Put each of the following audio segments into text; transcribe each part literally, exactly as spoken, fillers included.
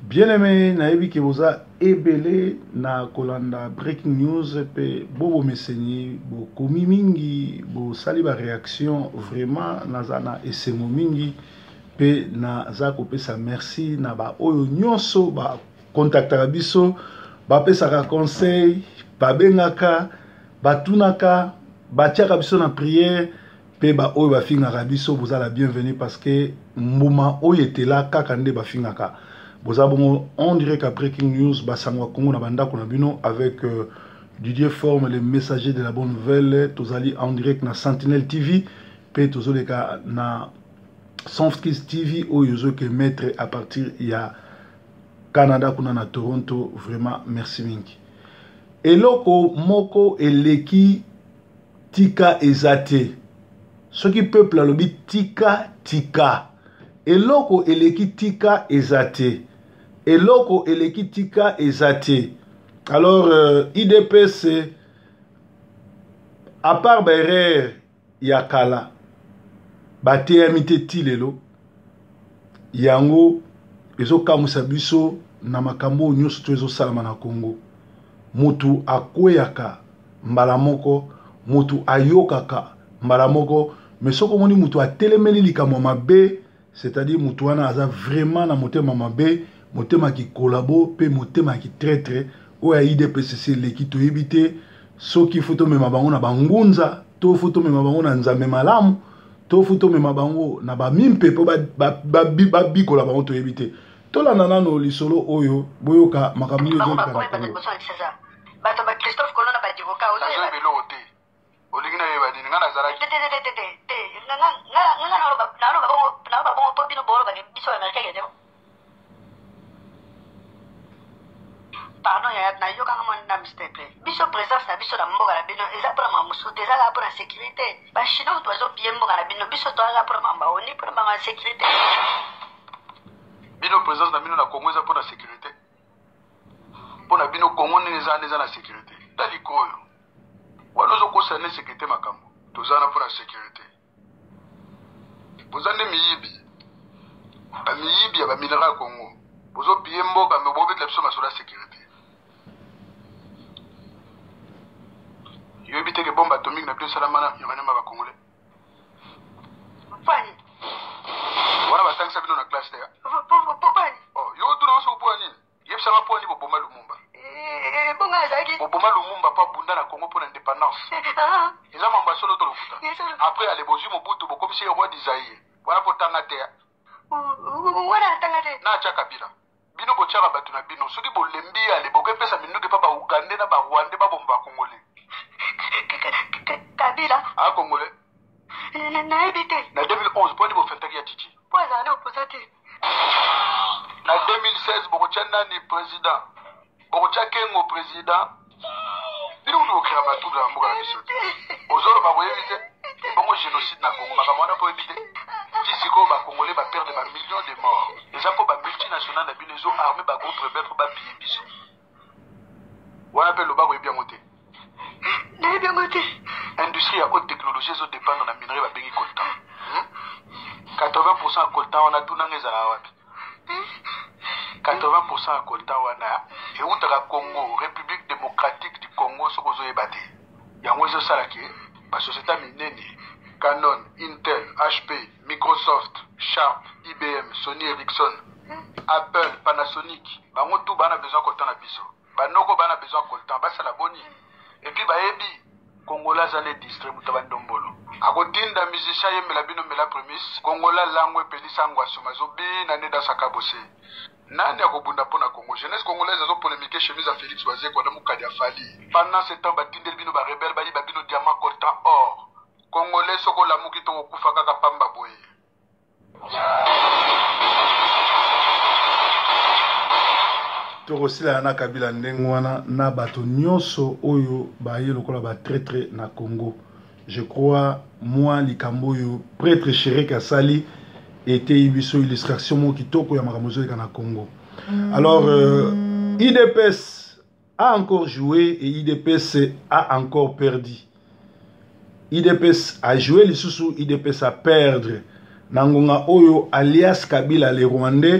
Bien aimé, naebi ke boza ebele na kolanda breaking news pe bobo mesenyi bo komi mingi bo sali ba réaction vraiment nazana esemo mingi pe na za kopesa merci na ba oyo nyonso ba contactaka biso ba pesaka conseil ba bengaka ba tunaka ba tiaka biso na prière pe ba oyo ba fingaka biso boza la bienvenue parce que mbuma oyo etela kaka nde ba fingaka. On dirait qu'après Breaking News, Basangwa Congo na bandako na bino avec euh, Didier Forme, le messager de la bonne nouvelle, tozali en direct na Sentinelle T V, pe tozoleka na Softkiss T V où yozo ke mettre à partir il y a Canada kuna na Toronto, vraiment merci mingi. Eloko moko eleki tika ezate. Ce qui peuple alobi tika tika. Eloko eleki tika ezate. Eloko eleki tika ezate. Alors, euh, I D P C, à part Berer Yakala, Bate Amite Tilelo, Yango, Ezo Kamusabiso, Namakambo, Nyos Tuezo Salamana Congo, Mutu Akweyaka, Mbalamoko, Mutu Ayokaka, Mbalamoko, mais ce qu'on dit, Mutu a télémeni likamoma B, c'est-à-dire Mutu Ana Aza vraiment na motema mabe. Motema qui collabore, pe motema qui traite, ou à I D P C C l'équipe to éviter, ce qui faut me mabango na bangunza, to faut me mabango na nzambe malamu, to faut me mabango na ba mimpe po ba ba ba ba bi collabore to éviter. To la nana no lisolo oyo boyoka makamyo zo ka. Bato ba Christophe Colonna ba divoka ozo. Nazo belo ote. Olingina yeba dini ngana zara. Te te te te te te. Ngana ngana ngana na ba na ba bongo na ba bongo popino bolo ba biso Amerika gede. Pardon, il y a un yoga na mistake. Biso présence na biso na mboka na bino eza pour ma musu déjà là pour la sécurité. Ba chino doizo bien mboka na bino biso to là pour ma baoni pour ma sécurité. Bino présence na bino na Congo eza pour la sécurité. Pour na bino Congo neza neza na sécurité. Dali koyo. Wano zo concerne sécurité makambo. Tozana pour la sécurité. Bozande miyibi. Ba miyibi ya ba mineral Congo. Bozo bien mboka me bobe tlepso ma sur la sécurité. Yo éviter que bombe atomique na plus salamana yamana ba congolais. Pani. Wala ba tangisa bino na classe ya. Pani. Oh, yo tu na so poani. Yep sama poani bo bomba Lumumba. Eh, bonga zaki. Bo bomba Lumumba pa bunda na Congo pour l'indépendance. Ah. Eza mamba solo to lokuta. Après aller bozu Mobutu bo comme si roi d'Isaïe. Wala po tangate ya. Wala tangate. Na cha kabila. Bino bo chaka batu na bino soki bo lembi ale bo pesa minuke pa ba Uganda na ba Rwanda ba bomba Congolais. Kabila a Congolais na évité na deux mille onze pour niveau fentaki ya Titi pour aller opposé na deux mille seize boko tchana ni président boko tchakengo président bino ndo kira batu na mboka na biso ozolo ba boyevite bongo génocide na Congo makamwana po éviter tisiko ba Congolais ba perdre ba millions de morts les apo ba multinationales na bino zo armé ba groupe rebelle ba piller biso wana pe lo ba ko bien monter. Industrie à haute technologie zo dépendre na minerai ba bengi coltan. quatre-vingts pour cent coltan on a tout nangeza wapi. quatre-vingts pour cent coltan wana et utaka Congo, République démocratique du Congo soko zo ebate. Yango zo salaki ba société minene Canon, Intel, H P, Microsoft, Sharp, I B M, Sony Ericsson, Apple, Panasonic, bango tout bana besoin coltan na biso. Banoko bana besoin coltan, ba sala boni. Et puis bah ebi Congola zale district mutabandombolo akotinda musicien yemela bino mela premise Congola langwe pelisa ngwaso mazobi na neda sakabose nani akobunda pona Congo jeunesse congolaise azo polémique chemise à Félix Oise kwa damu kadi afali pendant ce temps batindel bino ba rebelle bali ba bino diamant coltan or Congolais soko la muki to kufa kaka pamba boye. Torosila na kabila ndengwana na bato nyonso oyo baye lokola ba traître na Congo. Je crois moi likambo yo prêtre Chéri Kasali était ibiso illustration mo kitoko ya makamozo na Congo. Alors euh, I D P S a encore joué et I D P S a encore perdu. I D P S a joué lisusu I D P S a perdre. Nangonga oyo alias Kabila le Rwandais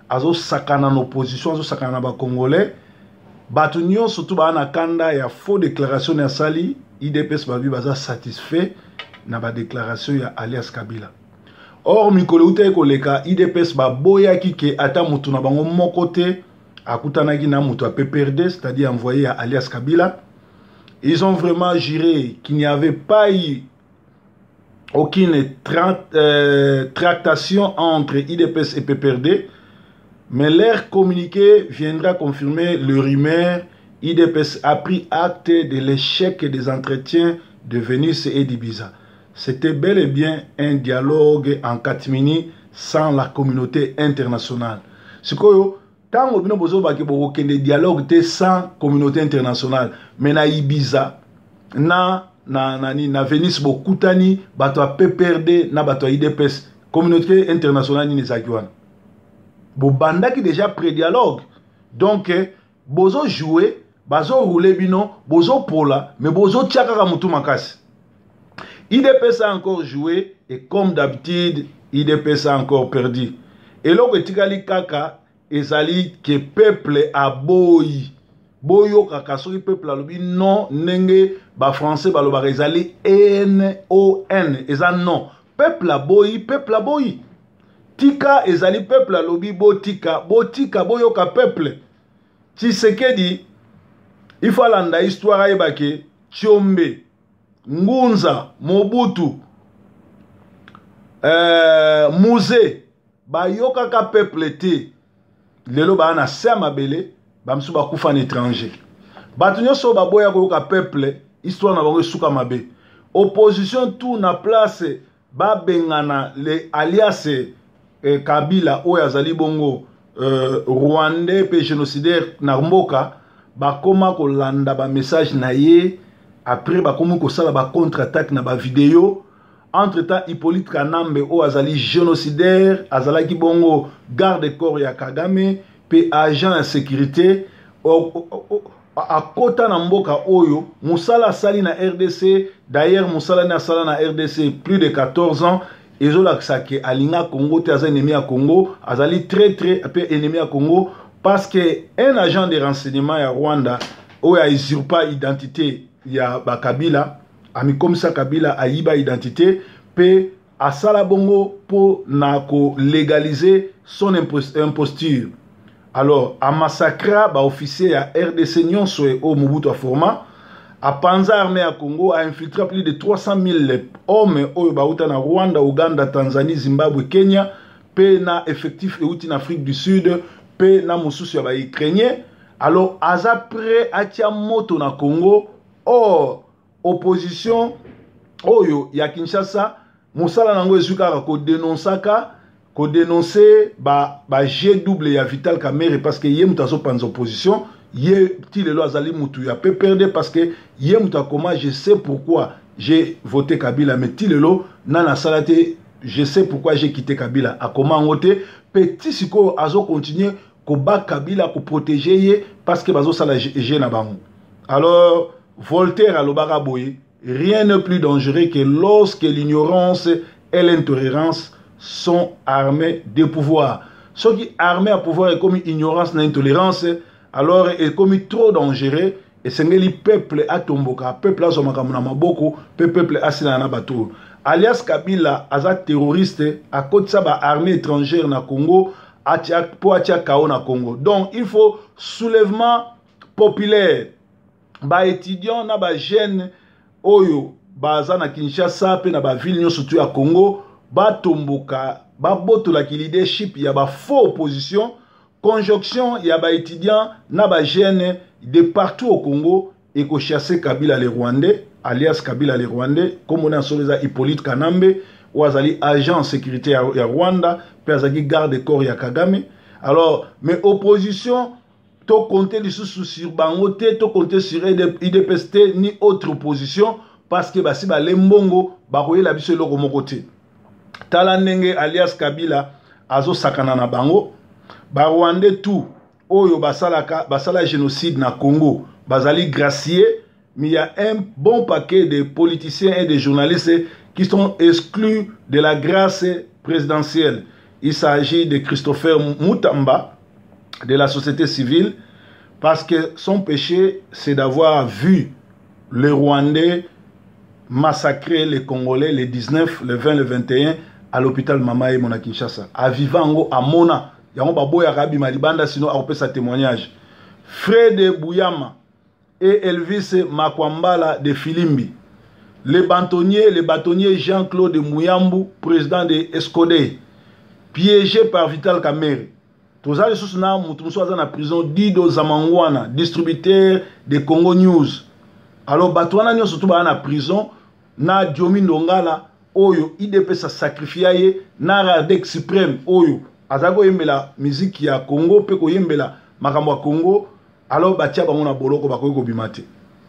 azo sakana en opposition azo sakana ba congolais bato nyonso to ba na kanda ya faux déclaration ya sali I D P S babi baza satisfait na ba déclaration ya alias Kabila. Or mikolo uta koleka I D P S ba boya kike ata mutu na bango moko te akutanaki na mutu a P P R D, c'est-à-dire envoyé à alias Kabila. Ils ont vraiment juré qu'il n'y avait pas eu aucune tra euh, tractation entre I D P S et P P R D, mais leur communiqué viendra confirmer le rumeur. I D P S a pris acte de l'échec des entretiens de Venus et d'Ibiza. C'était bel et bien un dialogue en catimini sans la communauté internationale. Ce que tant que nous avons des dialogues sans communauté internationale, mais na Ibiza, na na na ni na Venise bokutani bato a P P R D na bato a I D P S communauté internationale ni zakiwana. Bo banda qui déjà pré-dialogue. Donc bozo jouer, bazo rouler bino, bozo pola, mais bozo tchaka mutu makasi. I D P S a encore joué et comme d'habitude I D P S a encore perdu. Et là que tikali kaka ezali que peuple a boyi boyo kaka soki peuple alobi non nenge ba français baloba ezali N O N eza non peuple a boyi peuple a boyi tika ezali peuple alobi bo tika bo tika boyo ka peuple Tshisekedi il faut landa histoire ayebake Tshombe Ngunza Mobutu euh, Mouze bayoka ka peuple te lelo ba na sama bele bamsu ba kufa en étranger batu nyonso ba boya ko ka peuple histoire na bango suka mabe opposition tout na place ba bengana le alias eh, Kabila oyo azali bongo euh, rwandais pe génocidaire na mboka ba koma ko landa ba message na ye après ba komu ko sala ba contre-attaque na ba vidéo. Entre-temps, Hippolyte Kanambe o azali génocidaire, azalaki bongo garde corps ya Kagame, pe agent de sécurité, a kota na mboka oyo, Moussala sali na R D C, d'ailleurs Moussala na sala na R D C plus de quatorze ans, ezola ksake alinga Congo, te azali ennemi à Congo, azali très très peu ennemi à Congo, parce que un agent de renseignement ya Rwanda, oyo a usurpa identité ya ba Kabila, ami comme ça Kabila a yiba identité pe asala bongo pour nako légaliser son imposture. Alors a massacra ba officier à R D C nyonso e au Mobutu a format a panza armée à Congo a infiltré plus de trois cent mille hommes oyo bauta na Rwanda, Uganda, Tanzanie, Zimbabwe, Kenya pe na effectif euti en Afrique du Sud pe na mususu ya ba Ukrainien. Alors aza prêt a tia moto na Congo. Or opposition oyo ya Kinshasa musala nango ezuka ko dénonçaka ko dénoncer ba ba G double ya Vital Kamerhe parce que yé mutazo panza opposition yé ti lelo azali mutu ya P P R D parce que yé muta comment je sais pourquoi j'ai voté Kabila mais ti lelo nana salate je sais pourquoi j'ai quitté Kabila a comment ngote petit siko azo continuer ko ba Kabila ko protéger yé parce que bazo sala G na bango. Alors Voltaire à l'Obaraboye, rien n'est plus dangereux que lorsque l'ignorance et l'intolérance sont armées de pouvoir. Ce qui armé à pouvoir est comme ignorance et intolérance, alors est comme trop dangereux. Et c'est le peuple à Tomboka, peuple à Zomakamuna Maboko, peuple à Sinana Batou. Alias Kabila, aza terroriste, à côté de ça, armée étrangère na Congo, pour attirer K O na Congo. Donc il faut soulèvement populaire. Ba étudiant na ba jeune oyo baza na Kinshasa pe na ba ville nyonso tu ya Congo ba tomboka ba botola ki leadership ya ba faux opposition conjonction ya ba étudiant na ba jeune de partout au Congo et ko chasser Kabila les Rwandais alias Kabila les Rwandais comme on a soleza Hippolyte Kanambe ou azali agent sécurité ya, ya Rwanda pe azali garde corps ya Kagame. Alors mais opposition to compter lisusu sur bangote, to compter sur I D P S T ni autre opposition parce que basi ba lembongo ba koye la biso loko mokote. Tala ndenge alias Kabila azo sakana na bango ba Rwandais tout oyo basalaka basala génocide na Congo bazali gracier mais il y a un bon paquet de politiciens et de journalistes qui sont exclus de la grâce présidentielle. il s'agit de Christopher Mutamba de la société civile, parce que son péché, c'est d'avoir vu les Rwandais massacrer les Congolais le dix-neuf, le vingt, le vingt et un à l'hôpital Mamaye Mona Kinshasa. À Vivango, à Mona, yango baboya Rabi Malibanda, sinon a opé sa témoignage. Fred Bouyama et Elvis Makwambala de Filimbi. Les bâtonniers, les bâtonniers Jean-Claude Mouyambu, président de Escodé, piégé par Vital Kamerhe. Tous les sous na mutumso dans la prison Dido Zamangwana, distributeur de Congo News. Alors batwana nyo surtout ba na prison na Diomi Ndongala oyo I D P S sacrifié na Radek Supreme oyo azago yembela musique ya Congo pe ko yembela makambo ya Congo. Alors batia bango na boloko bakoki ko bimate.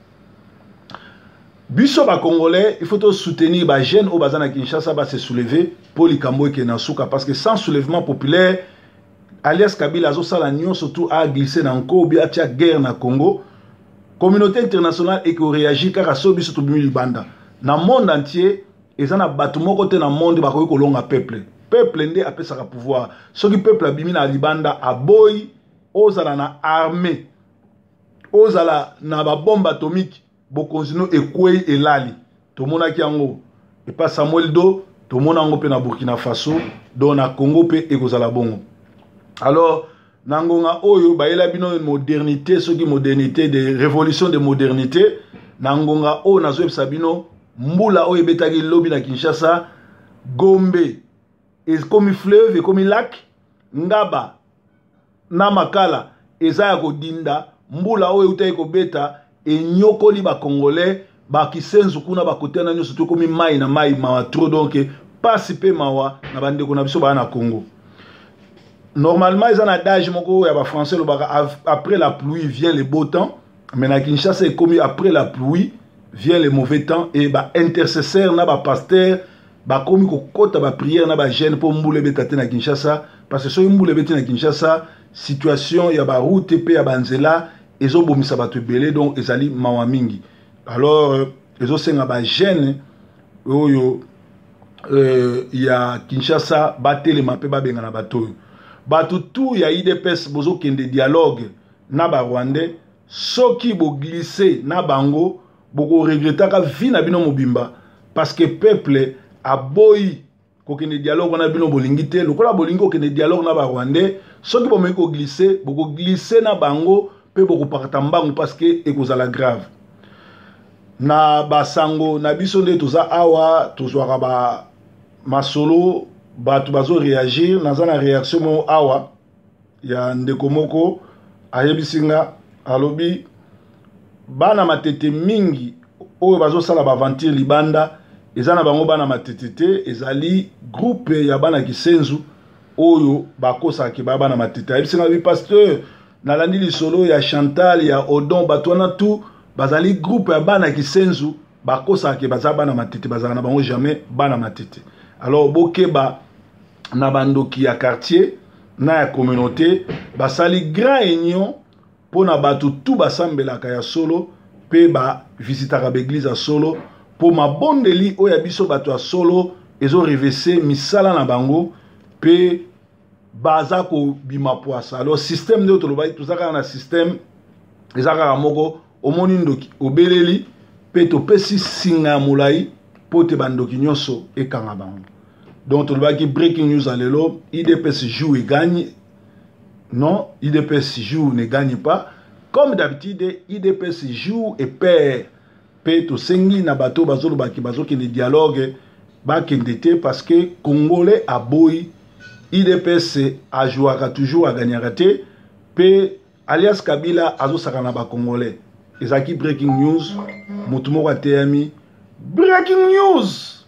Biso ba Congolais, il faut tout soutenir ba jeunes au bazana Kinshasa ba se soulever pour likambo ke na suka, parce que sans soulèvement populaire alias Kabila azo sala nyon surtout a glissé dans Congo bi atia guerre na Congo. Communauté internationale et qui réagit car à so biso to bimi libanda. Na monde entier, ezana batu moko te na monde ba ko kolonga peuple. Peuple ndé apé sa pouvoir. Ce qui peuple abimi na libanda a boy ozala na armée. Ozala na ba bombe atomique. Bokonzino ekwei elali tomona kiango et pas Samuel Do tomona ngo pe na Burkina Faso do na Congo pe ekozala bongo. Alors nangonga oyo baela bino modernité, ce qui modernité de révolution de modernité nangonga o nazo sabino mbula oyo betaki lobi na Kinshasa Gombe et comme fleuve et comme lac ngaba na makala ezaya ko dinda mbula oyo utayi ko beta et nyokoli ba Congolais ba kisenzu kuna ba kote na nyoso to komi mai na mai mawa trop, donc pas sipe mawa na bande ko na biso ba na Congo. Normalement ils en adage moko ya ba français lo ba après la pluie vient le beau temps, mais na Kinshasa c'est comme après la pluie vient le mauvais temps, et ba intercesseur na ba pasteur ba komi ko kota ba prière na ba jeune pour mbule betate na Kinshasa, parce que so mbule betate na Kinshasa situation ya ba route pe ya banzela ezo bomisa batu belé, donc ezali mawa mingi. Alors ezo senga ba jeune oyo euh ya Kinshasa batele mape ba benga na bato batu tout ya I D P S bozo kende dialogue na ba Rwandais, soki bo glisser na bango boko regrettaka vi na bino mobimba, parce que peuple a boyi ko kende dialogue na bino bolingité lokola bolingo kende dialogue na ba Rwandais, soki bo meko glisser boko glisser na bango pe boko parta mbangu, parce que ekozala grave. Na basango na biso nde toza awa tozwaka ba masolo batu bazo réagir naza na réaction mo awa ya ndeko moko ayebisinga alobi bana matete mingi oyo bazo sala ba aventure libanda ezana bango bana matete te, ezali groupe ya bana kisenzu oyo bakosa ke bana matete. Ayebisinga bi pasteur nalandi lisolo ya Chantal ya Odon batwana tout bazali groupe ya bana kisenzu bakosa ke baza bana matete, bazala na bango jamais bana matete. Alors bokeba na bandoki ya quartier na ya communauté basali grand union pour na batu tout basambelaka ya solo pe ba visitaka l'église ya solo pour ma bondeli oya biso batu ya solo ezo revese misala na bango pe baza ko bima poasa. Alors système de tolobai tout ça na système ezaka moko omoni ndoki obeleli pe to pesi singa mulai pote bandoki nyoso ekanga bango. Donc tolobai breaking news alelo I D P S joue et gagne. Non, I D P S joue ne gagne pas. Comme d'habitude I D P S joue et perd. Pe to sengi na bato bazolo baki bazo ki ne dialogue ba kendete, parce que Congolais a boy I D P S a joué toujours à gagner raté, pe alias Kabila azo sakana ba Congolais. Ezaki breaking news, mutumo wa T M I. Breaking news.